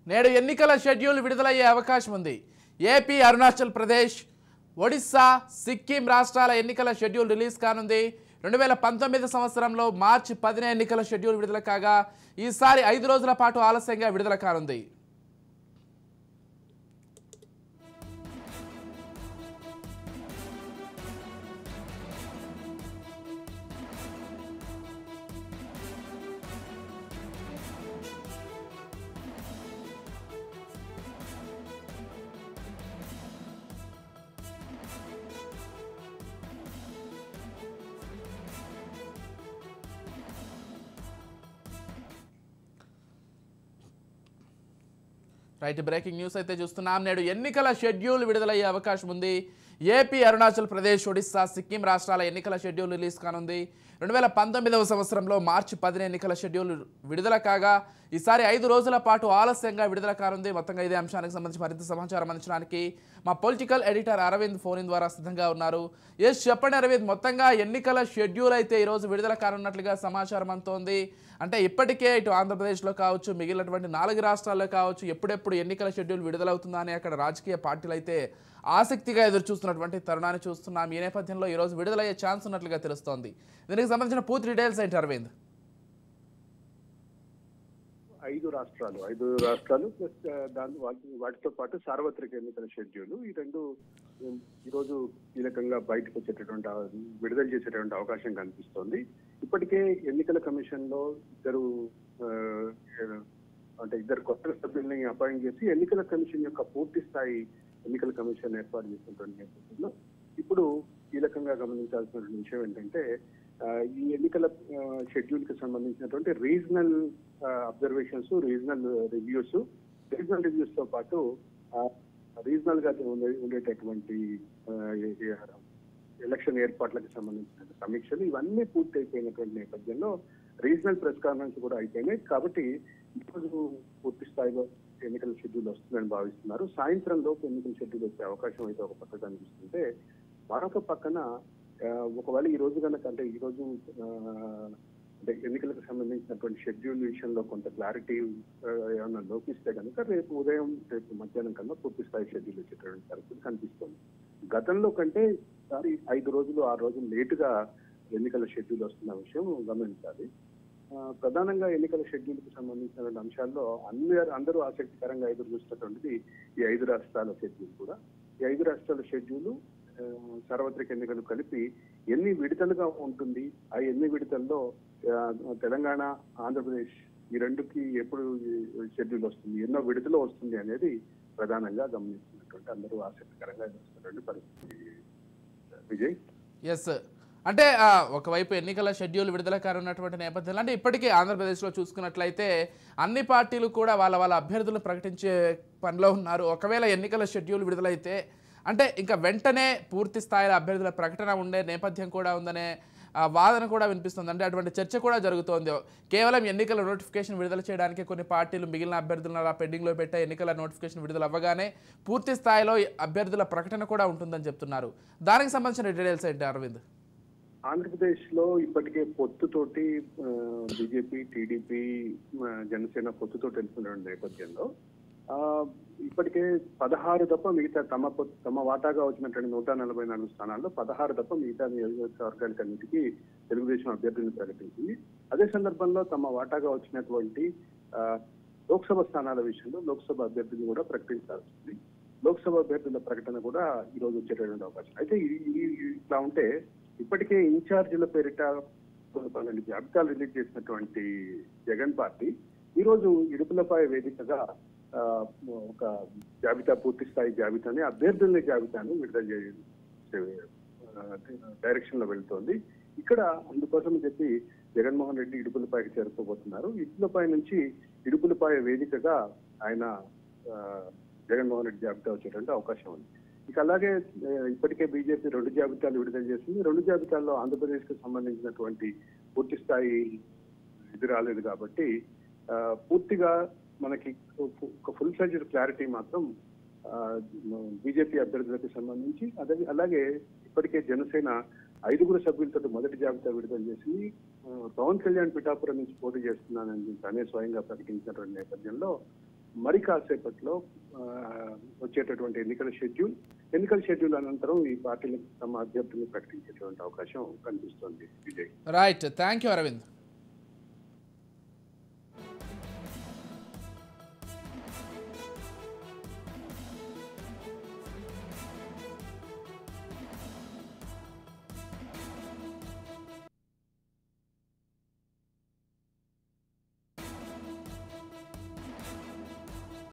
నేడు ఎన్నికల షెడ్యూల్ విడుదలయ్యే అవకాశం ఉంది. ఏపీ, అరుణాచల్ ప్రదేశ్, ఒడిశా, సిక్కిం రాష్ట్రాల ఎన్నికల షెడ్యూల్ రిలీజ్ కానుంది. 2019 సంవత్సరంలో మార్చి 10న ఎన్నికల షెడ్యూల్ విడుదల కాగా ఈసారి 5 రోజుల పాటు ఆలస్యంగా విడుదల కానుంది. రైట్, బ్రేకింగ్ న్యూస్ అయితే చూస్తున్నాం. నేడు ఎన్నికల షెడ్యూల్ విడుదలయ్యే అవకాశం ఉంది. ఏపీ, అరుణాచల్ ప్రదేశ్, ఒడిశా, సిక్కిం రాష్ట్రాల ఎన్నికల షెడ్యూల్ రిలీజ్ కానుంది. 2019వ సంవత్సరంలో మార్చి 10న ఎన్నికల షెడ్యూల్ విడుదల కాగా ఈసారి 5 రోజుల పాటు ఆలస్యంగా విడుదల కానుంది. మొత్తంగా ఇదే అంశానికి సంబంధించి మరింత సమాచారం అందించడానికి మా political editor Arvind phone in ద్వారా సిద్ధంగా ఉన్నారు. ఎస్, చెప్పండి అరవింద్, మొత్తంగా ఎన్నికల షెడ్యూల్ అయితే ఈరోజు విడుదల కానున్నట్లుగా సమాచారం అందుతోంది. అంటే ఇప్పటికే ఇటు ఆంధ్రప్రదేశ్లో కావచ్చు, మిగిలినటువంటి 4 రాష్ట్రాల్లో కావచ్చు, ఎప్పుడెప్పుడు ఎన్నికల షెడ్యూల్ విడుదలవుతుందా అని అక్కడ రాజకీయ పార్టీలు అయితే ఆసక్తిగా ఎదురు చూస్తున్నటువంటి తరుణాన్ని చూస్తున్నాం. ఈ నేపథ్యంలో ఈరోజు విడుదలయ్యే ఛాన్స్ ఉన్నట్లుగా తెలుస్తోంది. దీనికి సంబంధించిన పూర్తి డీటెయిల్స్ ఏంటి అరవింద్? 5 రాష్ట్రాలు ప్లస్ వాటితో పాటు సార్వత్రిక ఎన్నికల షెడ్యూల్, ఈ రెండు ఈరోజు కీలకంగా బయటకు వచ్చేటటువంటి విడుదల చేసేటువంటి అవకాశం కనిపిస్తోంది. ఇప్పటికే ఎన్నికల కమిషన్ లో ఇద్దరు కొత్త సభ్యుల్ని అపాయింట్ చేసి ఎన్నికల కమిషన్ యొక్క పూర్తి స్థాయి ఎన్నికల కమిషన్ ఏర్పాటు చేసినటువంటి నేపథ్యంలో ఇప్పుడు కీలకంగా గమనించాల్సిన విషయం ఏంటంటే ఈ ఎన్నికల షెడ్యూల్ కి సంబంధించినటువంటి రీజనల్ అబ్జర్వేషన్స్, రీజనల్ రివ్యూస్ తో పాటు రీజనల్ గా ఉండేటటువంటి ఎలక్షన్ ఏర్పాట్లకు సంబంధించిన సమీక్షలు ఇవన్నీ పూర్తి అయిపోయినటువంటి నేపథ్యంలో రీజనల్ ప్రెస్ కాన్ఫరెన్స్ కూడా అయిపోయినాయి. కాబట్టి ఈరోజు పూర్తి స్థాయిలో ఎన్నికల షెడ్యూల్ వస్తుందని భావిస్తున్నారు. సాయంత్రం లోపు ఎన్నికల షెడ్యూల్ వచ్చే అవకాశం అయితే ఒక పక్క కనిపిస్తుంటే, మరొక పక్కన ఒకవేళ ఈ రోజు కనుక అంటే ఈ రోజు ఎన్నికలకు సంబంధించినటువంటి షెడ్యూల్ విషయంలో కొంత క్లారిటీ ఏమైనా లోపిస్తే కనుక రేపు మధ్యాహ్నం కన్నా పూర్తి స్థాయి షెడ్యూల్ వచ్చేటటువంటి పరిస్థితి కనిపిస్తుంది. గతంలో కంటే ఈసారి 5 రోజులు 6 రోజులు లేటుగా ఎన్నికల షెడ్యూల్ వస్తున్న విషయం గమనించాలి. ప్రధానంగా ఎన్నికల షెడ్యూల్ కి సంబంధించిన అంశాల్లో అందరూ ఆసక్తికరంగా ఎదురు చూస్తున్నటువంటిది ఈ 5 రాష్ట్రాల షెడ్యూల్ కూడా. ఈ 5 రాష్ట్రాల షెడ్యూల్ సార్వత్రిక ఎన్నికలు కలిపి ఎన్ని విడతలుగా ఉంటుంది, ఆ ఎన్ని విడతల్లో తెలంగాణ, ఆంధ్రప్రదేశ్ ఈ రెండుకి ఎప్పుడు షెడ్యూల్ వస్తుంది, ఎన్నో విడతలో వస్తుంది అనేది ప్రధానంగా గమనిస్తున్నటువంటి అందరూ ఆసక్తికరంగా చూస్తున్నటువంటి పరిస్థితి. విజయ్, ఎస్, అంటే ఒకవైపు ఎన్నికల షెడ్యూల్ విడుదల కానున్నటువంటి నేపథ్యంలో అంటే ఇప్పటికే ఆంధ్రప్రదేశ్లో చూసుకున్నట్లయితే అన్ని పార్టీలు కూడా వాళ్ళ అభ్యర్థులను ప్రకటించే పనిలో ఉన్నారు. ఒకవేళ ఎన్నికల షెడ్యూల్ విడుదలైతే అంటే ఇంకా వెంటనే పూర్తి స్థాయిలో అభ్యర్థుల ప్రకటన ఉండే నేపథ్యం కూడా ఉందనే వాదన కూడా వినిపిస్తుంది. అంటే అటువంటి చర్చ కూడా జరుగుతోంది. కేవలం ఎన్నికల నోటిఫికేషన్ విడుదల చేయడానికి కొన్ని పార్టీలు మిగిలిన అభ్యర్థులను అలా పెండింగ్లో పెట్టే ఎన్నికల నోటిఫికేషన్ విడుదల అవ్వగానే పూర్తి స్థాయిలో అభ్యర్థుల ప్రకటన కూడా ఉంటుందని చెప్తున్నారు. దానికి సంబంధించిన డీటెయిల్స్ ఏంటి అరవింద్? ఆంధ్రప్రదేశ్ లో ఇప్పటికే పొత్తుతోటి బీజేపీ, టీడీపీ, జనసేన పొత్తుతోటి వెళ్తున్న నేపథ్యంలో ఇప్పటికే 16 తప్ప మిగతా తమ వాటాగా వచ్చినటువంటి 144 స్థానాల్లో 16 తప్ప మిగతా నియోజకవర్గానికి అన్నిటికీ తెలుగుదేశం అభ్యర్థులను ప్రకటించింది. అదే సందర్భంలో తమ వాటాగా వచ్చినటువంటి లోక్సభ స్థానాల విషయంలో లోక్సభ అభ్యర్థులను కూడా ప్రకటించాల్సింది. లోక్సభ అభ్యర్థుల ప్రకటన కూడా ఈ రోజు వచ్చేటటువంటి అవకాశం. అయితే ఇట్లా ఉంటే ఇప్పటికే ఇన్ఛార్జీల పేరిట జాబితాలు రిలీజ్ చేసినటువంటి జగన్ పార్టీ ఈ రోజు ఇడుపులపాయ వేదికగా ఒక పూర్తి స్థాయి జాబితాని, అభ్యర్థుల జాబితాను విడుదల చేసే డైరెక్షన్ లో వెళ్తోంది. ఇక్కడ అందుకోసం చెప్పి జగన్మోహన్ రెడ్డి ఇడుపులపాయకి చేరుకోబోతున్నారు. ఇడుపులపాయ నుంచి ఇడుపులపాయ వేదికగా ఆయన జగన్మోహన్ రెడ్డి జాబితా వచ్చేటువంటి అవకాశం ఉంది. ఇక అలాగే ఇప్పటికే బీజేపీ 2 జాబితాలు విడుదల చేసింది. 2 జాబితాల్లో ఆంధ్రప్రదేశ్ కు సంబంధించినటువంటి పూర్తి స్థాయి ఇది రాలేదు కాబట్టి పూర్తిగా మనకి ఒక ఫుల్ ఫ్లెడ్జ్డ్ క్లారిటీ మాత్రం బీజేపీ అభ్యర్థులకు సంబంధించి అలాగే ఇప్పటికే జనసేన 5 సభ్యులతో మొదటి జాబితా విడుదల చేసి పవన్ కళ్యాణ్ పిఠాపురం నుంచి పోటీ చేస్తున్నానని తానే స్వయంగా ప్రకటించినటువంటి నేపథ్యంలో మరి కాసేపట్లో వచ్చేటటువంటి ఎన్నికల షెడ్యూల్ అనంతరం ఈ పార్టీలకు తమ అభ్యర్థులను ప్రకటించేటువంటి అవకాశం కనిపిస్తోంది Vijay. Right, thank you Arvind.